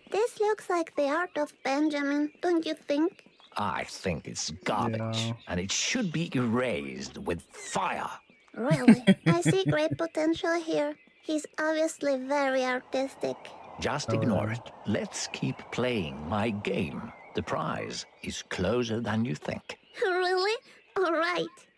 This looks like the art of Benjamin, don't you think? I think it's garbage, and it should be erased with fire. Really? I see great potential here. He's obviously very artistic. Just ignore it. Let's keep playing my game. The prize is closer than you think. Really? All right.